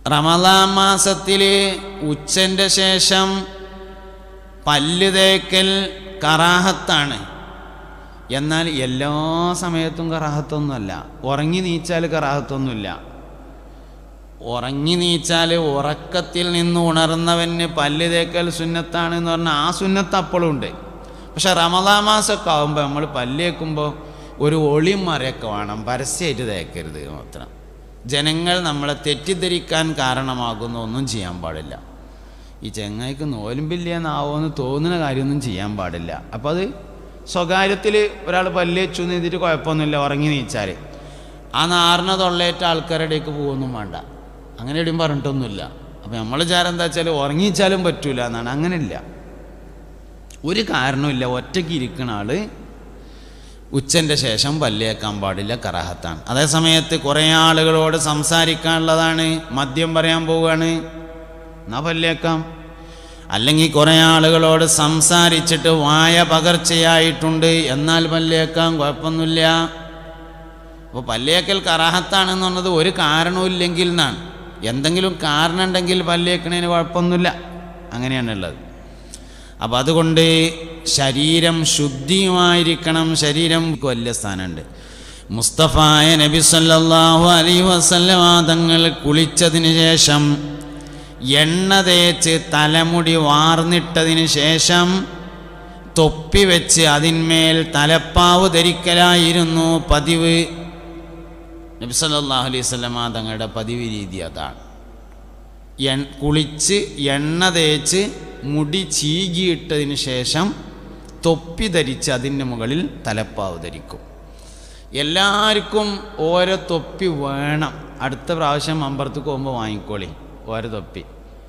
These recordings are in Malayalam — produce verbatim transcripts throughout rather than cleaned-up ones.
റമദാൻ മാസത്തിൽ ഉച്ചൻ്റെ ശേഷം പല്ല് തേക്കൽ കറാഹത്താണ്. എന്നാൽ എല്ലാ സമയത്തും കറാഹത്തൊന്നുമല്ല. ഉറങ്ങി നീച്ചാൽ കറാഹത്തൊന്നുമില്ല. ഉറങ്ങി നീച്ചാൽ ഉറക്കത്തിൽ നിന്ന് ഉണർന്നവന് പല്ല് തേക്കൽ സുന്നത്താണ് എന്ന് പറഞ്ഞാൽ ആ സുന്നത്ത് അപ്പോഴും ഉണ്ട്. പക്ഷെ റമദാൻ മാസമൊക്കെ ആകുമ്പോൾ നമ്മൾ പല്ല് തേക്കുമ്പോൾ ഒരു ഒളിയും മറയൊക്കെ വേണം, പരസ്യമായിട്ട് തേക്കരുത് മാത്രം. ജനങ്ങൾ നമ്മളെ തെറ്റിദ്ധരിക്കാൻ കാരണമാകുന്ന ഒന്നും ചെയ്യാൻ പാടില്ല. ഈ ചെങ്ങായിക്ക് നോലുമ്പില്ലെന്നാവുമെന്ന് തോന്നുന്ന കാര്യമൊന്നും ചെയ്യാൻ പാടില്ല. അപ്പോൾ അത് സ്വകാര്യത്തിൽ ഒരാൾ പല്ല് വെച്ചു എഴുതിയിട്ട് കുഴപ്പമൊന്നുമില്ല ഉറങ്ങി നീച്ചാൽ. ആ നാറിന തൊള്ളയേറ്റ ആൾക്കാരുടെയൊക്കെ പോകുമൊന്നും വേണ്ട. അങ്ങനെ എവിടെയും പറഞ്ഞിട്ടൊന്നുമില്ല. അപ്പോൾ നമ്മൾ വിചാരം എന്താ വെച്ചാൽ ഉറങ്ങിച്ചാലും പറ്റൂല എന്നാണ്. അങ്ങനെയില്ല, ഒരു കാരണമില്ല. ഒറ്റയ്ക്ക് ഇരിക്കുന്ന ആൾ ഉച്ചൻ്റെ ശേഷം പല്ലേക്കാൻ പാടില്ല, കറാഹത്താണ്. അതേസമയത്ത് കുറേ ആളുകളോട് സംസാരിക്കാനുള്ളതാണ്, മദ്യം പറയാൻ പോവുകയാണ്, എന്നാ പല്ലേക്കാം. അല്ലെങ്കിൽ കുറേ ആളുകളോട് സംസാരിച്ചിട്ട് വായ പകർച്ചയായിട്ടുണ്ട്, എന്നാൽ പല്ലേക്കാം, കുഴപ്പമൊന്നുമില്ല. അപ്പോൾ പല്ലേക്കൽ കറാഹത്താണെന്ന് പറഞ്ഞത് ഒരു കാരണമില്ലെങ്കിൽ എന്നാണ്. എന്തെങ്കിലും കാരണം ഉണ്ടെങ്കിൽ പല്ലേക്കണതിന് കുഴപ്പമൊന്നുമില്ല, അങ്ങനെയാണുള്ളത്. അപ്പം അതുകൊണ്ട് ശരീരം ശുദ്ധിയുമായിരിക്കണം. ശരീരം വലിയ സ്ഥാനമുണ്ട്. മുസ്തഫായ നബി സല്ലല്ലാഹു അലൈഹി വസല്ലമ തങ്ങൾ കുളിച്ചതിന് ശേഷം എണ്ണ തേച്ച് തലമുടി വാർന്നിട്ടതിന് ശേഷം തൊപ്പി വെച്ച് അതിന്മേൽ തലപ്പാവ് ധരിക്കലായിരുന്നു പതിവ്. നബി സല്ലല്ലാഹു അലൈഹി വസല്ലമ തങ്ങളുടെ പതിവ് രീതി അതാണ്. എ കുളിച്ച് എണ്ണ തേച്ച് മുടി ചീകിയിട്ടതിന് ശേഷം തൊപ്പി ധരിച്ച് അതിൻ്റെ മുകളിൽ തലപ്പാവ് ധരിക്കും. എല്ലാവർക്കും ഓരോ തൊപ്പി വേണം. അടുത്ത പ്രാവശ്യം അമ്പലത്തേക്ക് പോകുമ്പോൾ വാങ്ങിക്കോളി ഓരോ തൊപ്പി.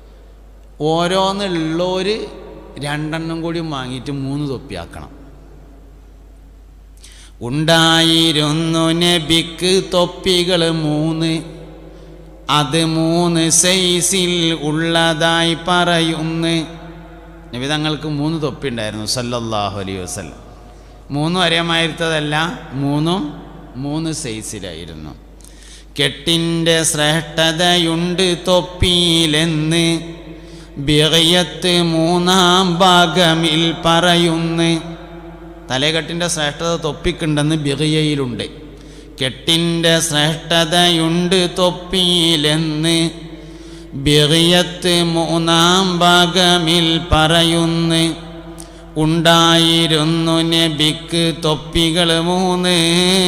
ഓരോന്നുള്ളവർ രണ്ടെണ്ണം കൂടി വാങ്ങിയിട്ട് മൂന്ന് തൊപ്പിയാക്കണം. ഉണ്ടായിരുന്നു നബിക്ക് തൊപ്പികൾ മൂന്ന്, അത് മൂന്ന് സൈസിൽ ഉള്ളതായി പറയുന്നു. നബി തങ്ങൾക്ക് മൂന്ന് തൊപ്പി ഉണ്ടായിരുന്നു സല്ലല്ലാഹു അലൈഹി വസല്ലം. മൂന്നും ഒരേമായിരുത്തതല്ല, മൂന്നും മൂന്ന് സൈസിലായിരുന്നു. കെട്ടിൻ്റെ ശ്രേഷ്ഠതയുണ്ട് തൊപ്പിയിലെന്ന് ബിഗയത്ത് മൂന്നാം ഭാഗമിൽ പറയുന്നു. തലകെട്ടിൻ്റെ ശ്രേഷ്ഠത തൊപ്പിക്കുണ്ടെന്ന് ബിഗയയിലുണ്ട്. കെട്ടിൻ്റെ ശ്രേഷ്ഠതയുണ്ട് തൊപ്പിയിലെന്ന് ബിഗയത്ത് മൂന്നാം ഭാഗമിൽ പറയുന്നു. ഉണ്ടായിരുന്നു നബിക്ക് തൊപ്പികൾ മൂന്ന്,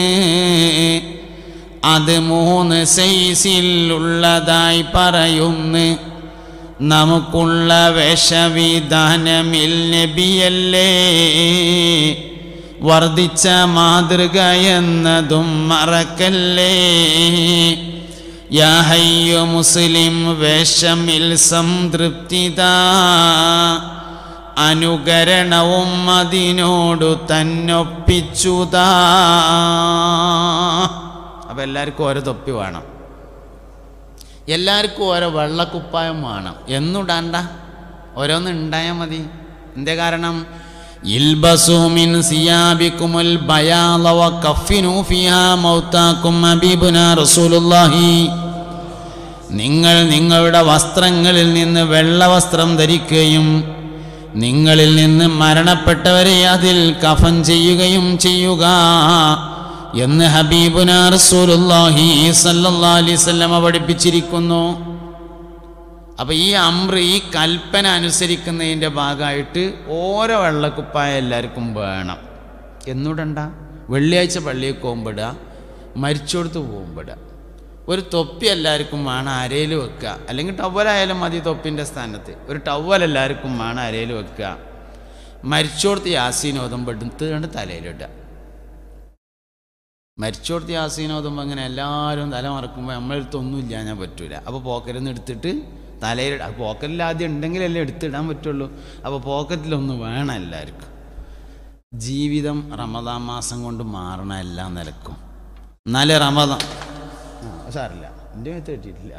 അത് മൂന്ന് സൈസിൽ ഉള്ളതായി പറയുന്നു. നമുക്കുള്ള വേഷവിധാനമിൽ നബിയല്ലേ വർദ്ധിച്ച മാതൃക എന്നതും മറക്കല്ലേ. യാ ഹയ്യു മുസ്ലിം വേഷമിൽ സംതൃപ്തിത, അനുകരണവും അതിനോടു തന്നൊപ്പിച്ചുതാ. അപ്പം എല്ലാവർക്കും ഓരോ തൊപ്പി വേണം, എല്ലാവർക്കും ഓരോ വെള്ളക്കുപ്പായം വേണം. എന്നുടാണ്ട, ഓരോന്ന് ഉണ്ടായാൽ മതി. എന്തേ കാരണം? ഇൽബസു മിൻ സിയാബികുമുൽ ബയാള വകഫിനു ഫിഹാ മൗതാകും ഹബീബുനാ റസൂലുള്ളാഹി. നിങ്ങൾ നിങ്ങളുടെ വസ്ത്രങ്ങളിൽ നിന്ന് വെള്ള വസ്ത്രം ധരിക്കുകയും നിങ്ങളിൽ നിന്ന് മരണപ്പെട്ടവരെ അതിൽ കഫൻ ചെയ്യുകയും ചെയ്യുക എന്ന് ഹബീബുനാ റസൂലുള്ളാഹി സ്വല്ലല്ലാഹു അലൈഹി വസല്ലം പഠിപ്പിച്ചിരിക്കുന്നു. അപ്പം ഈ അമ്ര, ഈ കൽപ്പന അനുസരിക്കുന്നതിൻ്റെ ഭാഗമായിട്ട് ഓരോ വെള്ളക്കുപ്പായ എല്ലാവർക്കും വേണം. എന്നിടണ്ട, വെള്ളിയാഴ്ച പള്ളിയിൽ പോകുമ്പോടുക, മരിച്ചോടത്ത് പോകുമ്പോടുക. ഒരു തൊപ്പി എല്ലാവർക്കും വേണം, അരയിൽ വെക്കുക. അല്ലെങ്കിൽ ടവലായാലും മതി തൊപ്പിൻ്റെ സ്ഥാനത്ത്. ഒരു ടവൽ എല്ലാവർക്കും വേണം, അരയിൽ വെക്കുക. മരിച്ചോടത്ത് യാസീൻ ഓതുമ്പോൾ എടുത്ത് കണ്ട് തലയിലിടുക. മരിച്ചോടത്ത് യാസീൻ ഓതുമ്പോൾ അങ്ങനെ എല്ലാവരും തല മറക്കുമ്പോൾ നമ്മളെടുത്തൊന്നും ഇല്ല, ഞാൻ പറ്റൂല. അപ്പോൾ പോക്കറ്റിൽ എടുത്തിട്ട് തലയിൽ, പോക്കറ്റിൽ ആദ്യം ഉണ്ടെങ്കിലല്ലേ എടുത്തിടാൻ പറ്റുള്ളൂ. അപ്പോൾ പോക്കറ്റിലൊന്ന് വേണം എല്ലാവർക്കും. ജീവിതം റമദാൻ മാസം കൊണ്ട് മാറണം എല്ലാ നിലക്കും. എന്നാലേ റമദാൻ ആ സാറില്ല, എൻ്റെ മേത്ത് കിട്ടിയിട്ടില്ല.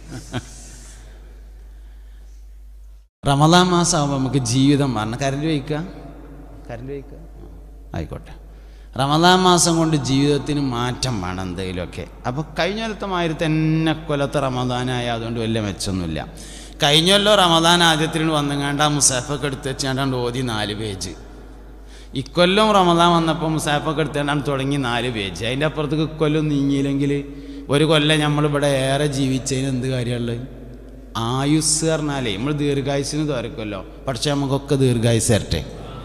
റമദാൻ മാസം ആകുമ്പോൾ നമുക്ക് ജീവിതം മാറണം. കരണ്ട് വയ്ക്കുക, കരണ്ട് വയ്ക്കുക, ആയിക്കോട്ടെ. റമദാൻ മാസം കൊണ്ട് ജീവിതത്തിന് മാറ്റം വേണം എന്തെങ്കിലുമൊക്കെ. അപ്പോൾ കഴിഞ്ഞ കൊല്ലത്തെ മാതിരി തന്നെ കൊല്ലത്തെ റമദാനായ അതുകൊണ്ട് വലിയ മെച്ചമൊന്നുമില്ല. കഴിഞ്ഞല്ലോ റമദാൻ ആദ്യത്തിന് വന്നുങ്ങാണ്ട് ആ മുസാഫൊക്കെ എടുത്ത് വെച്ചാണ്ട് ഓതി നാല് പേജ്. ഇക്കൊല്ലം റമദാൻ വന്നപ്പോൾ മുസാഫൊക്കെ എടുത്താണ്ടാണ് തുടങ്ങി നാല് പേജ്. അതിൻ്റെ അപ്പുറത്തേക്ക് ഇക്കൊല്ലം നീങ്ങിയില്ലെങ്കിൽ ഒരു കൊല്ലം നമ്മളിവിടെ ഏറെ ജീവിച്ചതിന് എന്ത് കാര്യമുള്ളത്? ആയുസ് പറഞ്ഞാലേ നമ്മൾ ദീർഘായുസിന് തോരക്കുമല്ലോ. പക്ഷേ നമുക്കൊക്കെ ദീർഘായുസ് തരട്ടെ.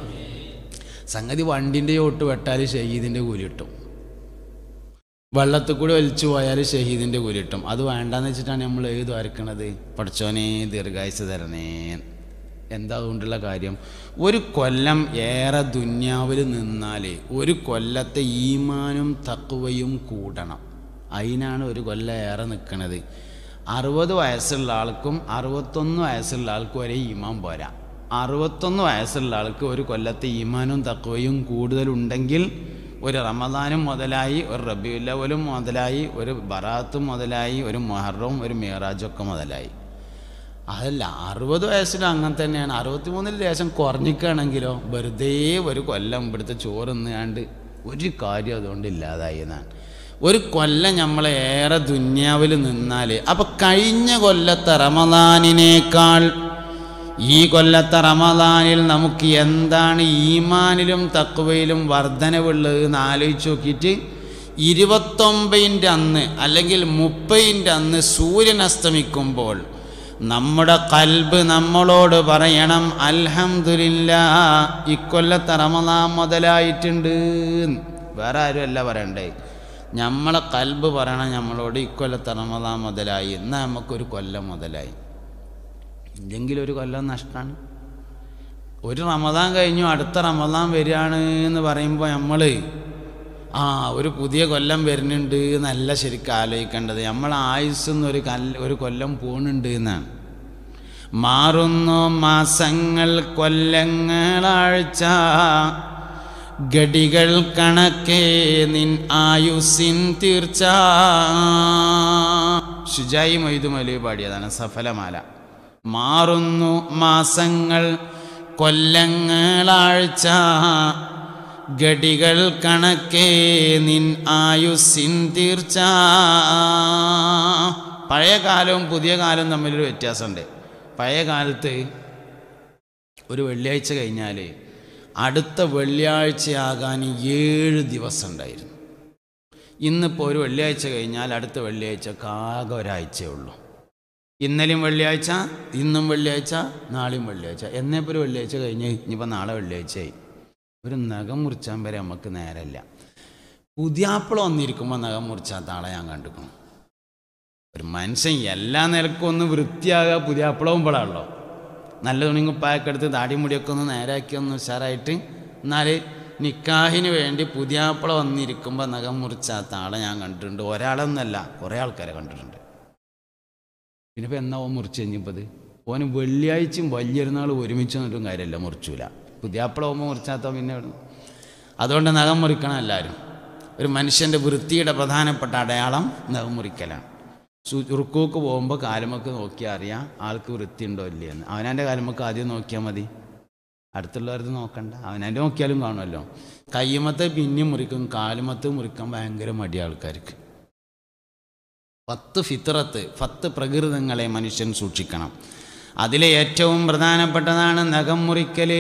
സംഗതി വണ്ടിൻ്റെ ചോട്ട് വെട്ടാൽ ഷഹീദിൻ്റെ കൂലി കിട്ടും, വെള്ളത്തിൽ കൂടി വലിച്ചു പോയാൽ ഷഹീദിൻ്റെ കൂലി കിട്ടും. അത് വേണ്ടാന്ന് വെച്ചിട്ടാണ് നമ്മൾ ഏത് വരക്കണത്? പഠിച്ചോനെ ദീർഘായുസ് തരണേ. എന്താ അതുകൊണ്ടുള്ള കാര്യം? ഒരു കൊല്ലം ഏറെ ദുന്യാവിൽ നിന്നാൽ ഒരു കൊല്ലത്തെ ഈമാനും തഖ്വയും കൂടണം. അതിനാണ് ഒരു കൊല്ലം ഏറെ നിൽക്കുന്നത്. അറുപത് വയസ്സുള്ള ആൾക്കും അറുപത്തൊന്ന് വയസ്സുള്ള ആൾക്കും ഒരേ ഈമാൻ പോരാ. അറുപത്തൊന്ന് വയസ്സുള്ള ആൾക്ക് ഒരു കൊല്ലത്തെ ഈമാനും തഖ്വയും കൂടുതലുണ്ടെങ്കിൽ ഒരു റമദാനും മുതലായി, ഒരു റബീഉൽ അവ്വലും മുതലായി, ഒരു ബറാത്തും മുതലായി, ഒരു മുഹറവും ഒരു മിഅ്റാജൊക്കെ മുതലായി. അതല്ല അറുപത് വയസ്സിലും അങ്ങനെ തന്നെയാണ്. അറുപത്തിമൂന്നിൽ ലേശം കുറഞ്ഞിക്കുകയാണെങ്കിലോ വെറുതെ ഒരു കൊല്ലം ഇവിടുത്തെ ചോറുന്നാണ്ട് ഒരു കാര്യം അതുകൊണ്ട് ഇല്ലാതായി എന്നാണ്. ഒരു കൊല്ലം നമ്മളേറെ ദുന്യാവിൽ നിന്നാൽ അപ്പം കഴിഞ്ഞ കൊല്ലത്തെ റമദാനിനേക്കാൾ ഈ കൊല്ലത്തെ റമദാനിൽ നമുക്ക് എന്താണ് ഈമാനിലും തഖ്വയിലും വർധനവുള്ളത് എന്ന് ആലോചിച്ച് നോക്കിയിട്ട് ഇരുപത്തൊമ്പതിൻ്റെ അന്ന് അല്ലെങ്കിൽ മുപ്പതിൻ്റെ അന്ന് സൂര്യൻ അസ്തമിക്കുമ്പോൾ നമ്മുടെ ഖൽബ് നമ്മളോട് പറയണം അൽഹംദുലില്ലാഹ് ഇക്കൊല്ലത്തെ റമദാൻ മുതലായിട്ടുണ്ട്. വേറെ ആരുമല്ല പറയണ്ടേ, നമ്മളെ ഖൽബ് പറയണം നമ്മളോട് ഇക്കൊല്ലത്തെ റമദാൻ മുതലായി. എന്നാൽ നമുക്കൊരു കൊല്ലം മുതലായി. ഇല്ലെങ്കിൽ ഒരു കൊല്ലം നഷ്ടമാണ്. ഒരു റമദാൻ കഴിഞ്ഞു അടുത്ത റമദാൻ വരികയാണ് എന്ന് പറയുമ്പോൾ നമ്മൾ ആ ഒരു പുതിയ കൊല്ലം വരുന്നുണ്ട് എന്നല്ല ശരിക്കും ആലോചിക്കേണ്ടത്. നമ്മൾ ആയുസ്സെന്ന് ഒരു കല്ല് ഒരു കൊല്ലം പോകുന്നുണ്ട് എന്നാണ്. മാറുന്നു മാസങ്ങൾ കൊല്ലങ്ങളാഴ്ച ഗടികൾ കണക്കേ നിൻ ആയുസ്സിൻ തീർച്ച. ഷുജായി മൊയ്തു മൗലവി പാടിയതാണ് സഫലമാല. മാറുന്നു മാസങ്ങൾ കൊല്ലങ്ങളാഴ്ച ഗടികൾ കണക്കേ നിൻ ആയുസ്സിൻ തീർച്ച. പഴയ കാലവും പുതിയ കാലവും തമ്മിലൊരു വ്യത്യാസമുണ്ട്. പഴയ കാലത്ത് ഒരു വെള്ളിയാഴ്ച കഴിഞ്ഞാൽ അടുത്ത വെള്ളിയാഴ്ചയാകാൻ ഏഴ് ദിവസം ഉണ്ടായിരുന്നു. ഇന്നിപ്പോൾ ഒരു വെള്ളിയാഴ്ച കഴിഞ്ഞാൽ അടുത്ത വെള്ളിയാഴ്ചക്ക് ആകെ ഒരാഴ്ചയേ ഉള്ളൂ. ഇന്നലെയും വെള്ളിയാഴ്ച, ഇന്നും വെള്ളിയാഴ്ച, നാളെയും വെള്ളിയാഴ്ച. എന്നേപ്പോൾ ഒരു വെള്ളിയാഴ്ച കഴിഞ്ഞ് ഇനിയിപ്പോൾ നാളെ വെള്ളിയാഴ്ചയായി. ഒരു നഖം മുറിച്ചാൻ വരെ നമുക്ക് നേരമില്ല. പുതിയാപ്പിള വന്നിരിക്കുമ്പോൾ നഖം മുറിച്ചാത്ത ആളെ ഞാൻ കണ്ടിരിക്കണം. ഒരു മനുഷ്യൻ എല്ലാ നിലക്കും ഒന്ന് വൃത്തിയാകുക പുതിയാപ്പിളവുമ്പോഴാണല്ലോ. നല്ല തുണിങ്ങുപ്പായൊക്കെ എടുത്ത് താടി മുടിയൊക്കെ ഒന്ന് നേരാക്കി ഒന്ന് ഉഷാറായിട്ട് എന്നാൽ നിക്കാഹിന് വേണ്ടി പുതിയാപ്പിള വന്നിരിക്കുമ്പോൾ നഖം മുറിച്ചാത്ത ആളെ ഞാൻ കണ്ടിട്ടുണ്ട്. ഒരാളെന്നല്ല കുറേ ആൾക്കാരെ കണ്ടിട്ടുണ്ട്. പിന്നെ ഇപ്പം എന്നാ ഓൻ മുറിച്ച് കഴിഞ്ഞപ്പോൾ അത് ഓന് വെള്ളിയാഴ്ചയും വലിയൊരുനാൾ ഒരുമിച്ച് വന്നിട്ടും കാര്യമല്ല, മുറിച്ചൂല. പുതിയാപ്പിള പോകുമ്പോൾ മുറിച്ചാത്ത പിന്നെ അതുകൊണ്ട് നഖം മുറിക്കണം എല്ലാവരും. ഒരു മനുഷ്യൻ്റെ വൃത്തിയുടെ പ്രധാനപ്പെട്ട അടയാളം നഖം മുറിക്കലാണ്. റുക്കൂക്ക് പോകുമ്പോൾ കാലുമൊക്കെ നോക്കിയാൽ അറിയാം ആൾക്ക് വൃത്തി ഉണ്ടോ ഇല്ലയെന്ന്. അവനാൻ്റെ കാലുമൊക്കെ ആദ്യം നോക്കിയാൽ മതി, അടുത്തുള്ളവരത് നോക്കണ്ട. അവനാൻ്റെ നോക്കിയാലും കാണുമല്ലോ. കയ്യുമത്തെ പിന്നെയും മുറിക്കും, കാലുമത്ത് മുറിക്കാൻ ഭയങ്കര മടി ആൾക്കാർക്ക്. പത്ത് ഫിത്രത്ത്, പത്ത് പ്രകൃതങ്ങളെ മനുഷ്യൻ സൂക്ഷിക്കണം. അതിലെ ഏറ്റവും പ്രധാനപ്പെട്ടതാണ് നഖം മുറിക്കൽ.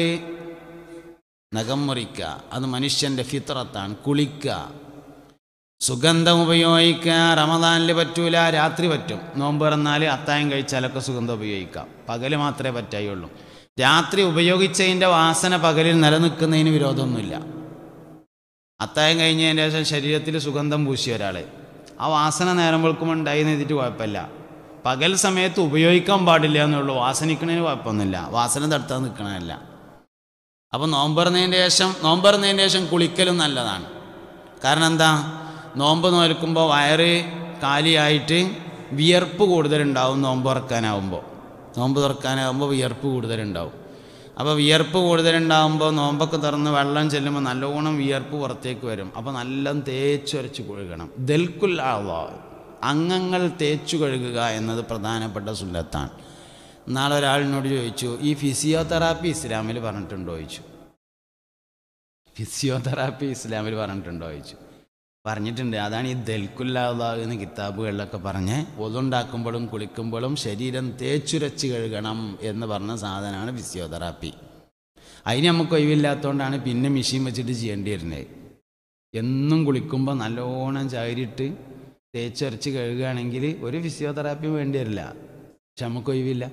നഖം മുറിക്കുക അത് മനുഷ്യൻ്റെ ഫിത്രത്താണ്. കുളിക്കുക, സുഗന്ധം ഉപയോഗിക്കുക. റമദാനിൽ പറ്റൂല, രാത്രി പറ്റും. നോമ്പ് തുറന്നാൽ അത്തായം കഴിച്ചാലൊക്കെ സുഗന്ധം ഉപയോഗിക്കാം. പകൽ മാത്രമേ പറ്റായുള്ളൂ. രാത്രി ഉപയോഗിച്ചതിൻ്റെ വാസന പകലിൽ നിലനിൽക്കുന്നതിന് വിരോധമൊന്നുമില്ല. അത്തായം കഴിഞ്ഞതിന് ശേഷം ശരീരത്തിൽ സുഗന്ധം പൂശിയ ഒരാൾ ആ വാസന നേരം വെളുക്കുമ്പോൾ ഉണ്ടായി എഴുതിയിട്ട് കുഴപ്പമില്ല. പകൽ സമയത്ത് ഉപയോഗിക്കാൻ പാടില്ല എന്നുള്ളൂ. വാസനിക്കണതിന് കുഴപ്പമൊന്നുമില്ല, വാസന തടുത്താൽ നിൽക്കണമല്ല. അപ്പോൾ നോമ്പറന്നതിൻ്റെ ശേഷം നോമ്പറന്നതിൻ്റെ ശേഷം കുളിക്കലും നല്ലതാണ്. കാരണം എന്താ, നോമ്പ് നോൽക്കുമ്പോൾ വയറ് കാലിയായിട്ട് വിയർപ്പ് കൂടുതലുണ്ടാവും. നോമ്പ് തുറക്കാനാവുമ്പോൾ നോമ്പ് തുറക്കാനാവുമ്പോൾ വിയർപ്പ് കൂടുതലുണ്ടാവും. അപ്പോൾ വിയർപ്പ് കൂടുതലുണ്ടാകുമ്പോൾ നോമ്പൊക്കെ തുറന്ന് വെള്ളം ചെല്ലുമ്പോൾ നല്ലോണം വിയർപ്പ് പുറത്തേക്ക് വരും. അപ്പോൾ നല്ല തേച്ചുരച്ച് കഴുകണം. ദൽക്കുൽ ആവാ, അംഗങ്ങൾ തേച്ചു കഴുകുക എന്നത് പ്രധാനപ്പെട്ട സുന്നത്താണ്. നാളെ ഒരാളിനോട് ചോദിച്ചു, ഈ ഫിസിയോതെറാപ്പി ഇസ്ലാമിൽ പറഞ്ഞിട്ടുണ്ടോ ചോദിച്ചു. ഫിസിയോതെറാപ്പി ഇസ്ലാമിൽ പറഞ്ഞിട്ടുണ്ടോ ചോദിച്ചു. പറഞ്ഞിട്ടുണ്ട്. അതാണ് ഈ ദൽക്കുല്ലാഹ് എന്ന കിതാബുകളിലൊക്കെ പറഞ്ഞ് ഒതുണ്ടാക്കുമ്പോഴും കുളിക്കുമ്പോഴും ശരീരം തേച്ചുരച്ച് കഴുകണം എന്ന് പറഞ്ഞ സാധനമാണ് ഫിസിയോതെറാപ്പി. അതിന് നമുക്ക് ഒഴിവില്ലാത്തതുകൊണ്ടാണ് പിന്നെ മെഷീൻ വെച്ചിട്ട് ചെയ്യേണ്ടി വരുന്നത്. എന്നും കുളിക്കുമ്പോൾ നല്ലോണം ചാരിയിട്ട് തേച്ചുരച്ച് കഴുകുകയാണെങ്കിൽ ഒരു ഫിസിയോതെറാപ്പിയും വേണ്ടി വരില്ല. പക്ഷെ നമുക്ക് ഒഴിവില്ല.